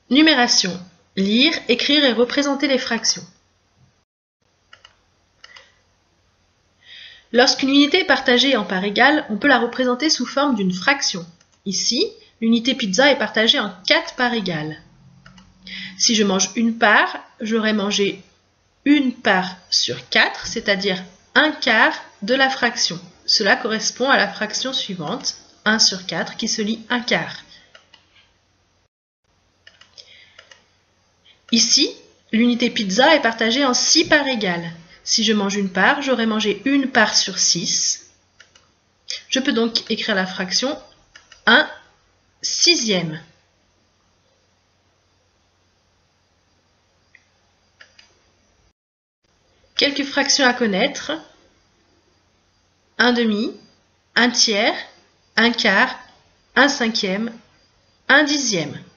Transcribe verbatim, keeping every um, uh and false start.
Numération. Lire, écrire et représenter les fractions. Lorsqu'une unité est partagée en parts égales, on peut la représenter sous forme d'une fraction. Ici, l'unité pizza est partagée en quatre parts égales. Si je mange une part, j'aurai mangé une part sur quatre, c'est-à-dire un quart de la fraction. Cela correspond à la fraction suivante, un sur quatre, qui se lit un quart. Ici, l'unité pizza est partagée en six parts égales. Si je mange une part, j'aurai mangé une part sur six. Je peux donc écrire la fraction un sixième. Quelques fractions à connaître. Un demi, un tiers, un quart, un cinquième, un dixième.